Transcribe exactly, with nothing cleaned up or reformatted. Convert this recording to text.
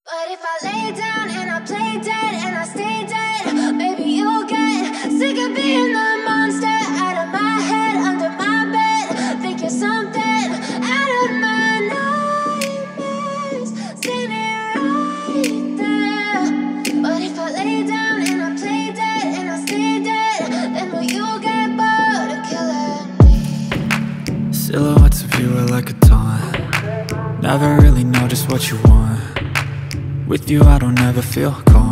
But if I lay down and I play dead and I stay dead, maybe you'll get sick of being the monster out of my head, under my bed. Think you're something out of my nightmares, standing right there. But if I lay down and I play dead and I stay dead, then will you get bored of killing me? Silhouettes of you are like a taunt. Never really know just what you want. With you I don't ever feel calm.